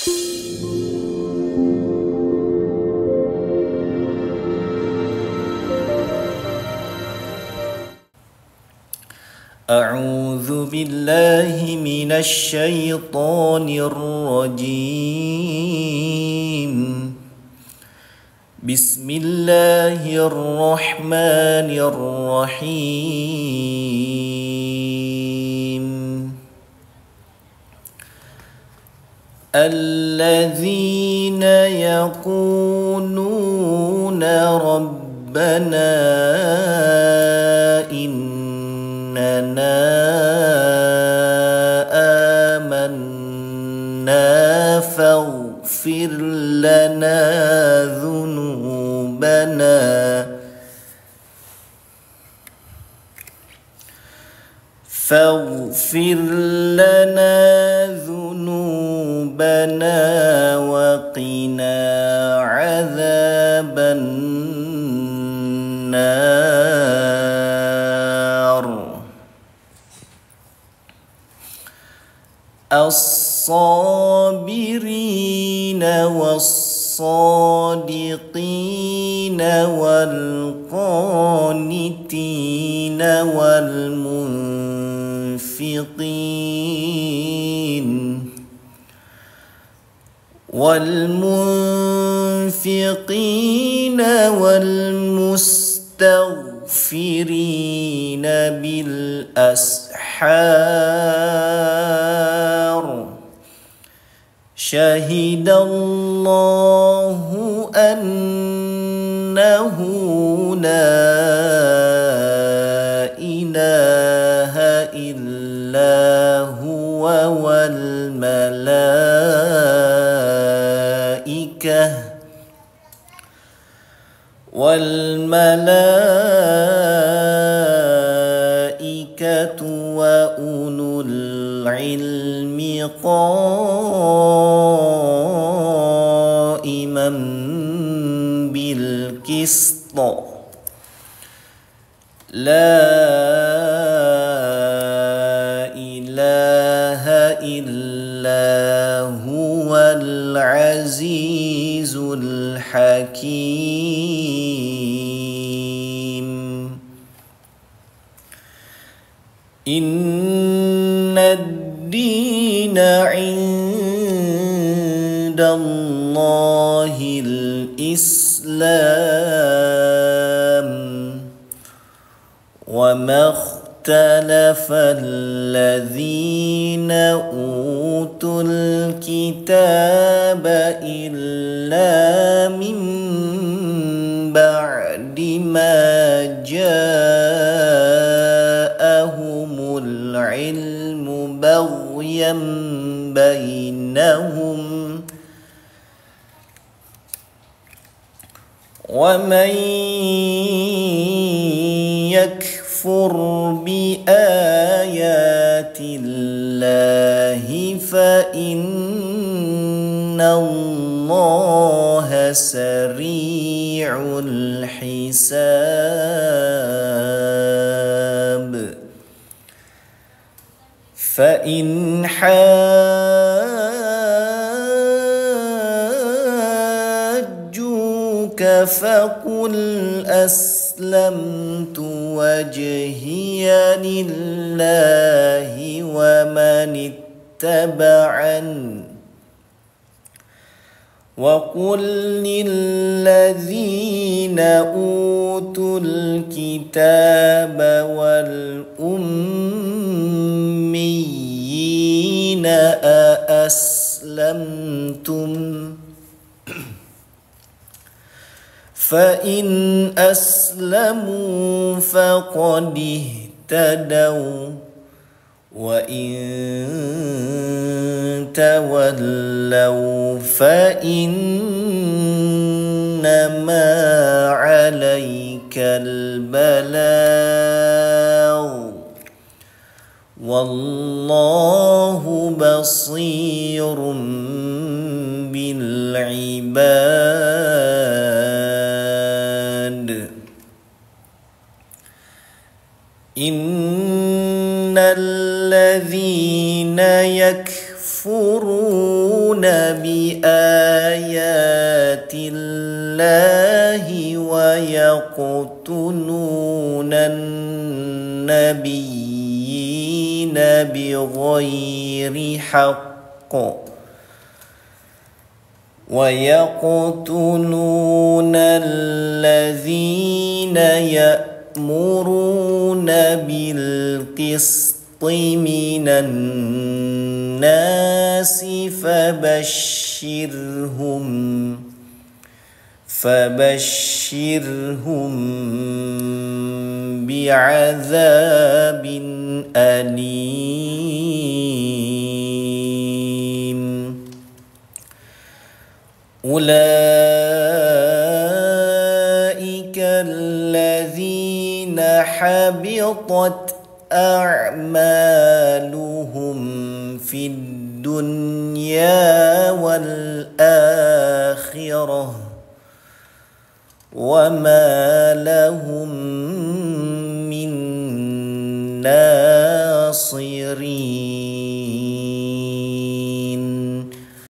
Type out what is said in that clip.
أعوذ بالله من الشيطان الرجيم. بسم الله الرحمن الرحيم. الذين يقولون ربنا إننا آمنا فاغفر لنا ذنوبنا وقنا عذاب النار. الصابرين والصادقين والقانتين والمنفقين والمستغفرين بالأسحار. شهد الله أنه لا إله إلا هو والملائكة وأولو العلم قائما بالقسط. لا إله إلا هو العزيز الحكيم. إن الدين عند الله الإسلام. وما اختلف الذين أوتوا الكتاب إلا من بعد ما جاءهم العلم بغيا بينهم. ومن يكفر بآيات الله فإن الله سريع الحساب. فإن حاجوك فقل أسلمت وجهي لله ومن اتبعني. وقل للذين أوتوا الكتاب والأميين أأسلمتم؟ فإن أسلموا فقد اهتدوا وإن تولوا فإنما عليك البلاغ والله بصير بالعباد. إن الذين يكفرون بآيات الله ويقتلون النبيين بغير حق ويقتلون الذين يأمرون بالقسط من الناس فبشرهم بعذاب أليم. أولئك الذين حبطت أعمالهم في الدنيا والآخرة وما لهم من ناصرين.